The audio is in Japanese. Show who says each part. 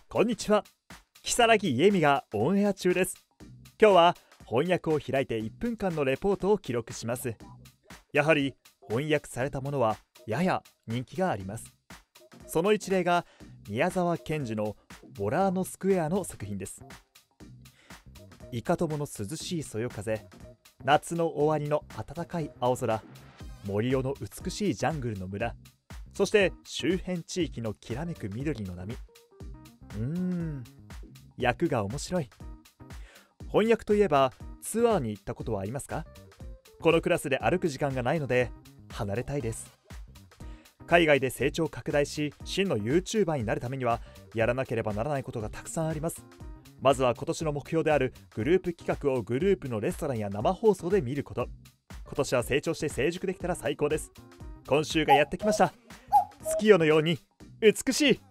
Speaker 1: こんにちは。如月家美がオンエア中です。今日は翻訳を開いて1分間のレポートを記録します。やはり翻訳されたものはやや人気があります。その一例が宮沢賢治のボラーノスクエアの作品です。いかともの涼しいそよ風、夏の終わりの暖かい青空、森尾の美しいジャングルの村、そして周辺地域のきらめく緑の波。訳が面白い。翻訳といえばツアーに行ったことはありますか？このクラスで歩く時間がないので離れたいです。海外で成長拡大し真の YouTuber になるためにはやらなければならないことがたくさんあります。まずは今年の目標であるグループ企画をグループのレストランや生放送で見ること。今年は成長して成熟できたら最高です。今週がやってきました。月夜のように美しい。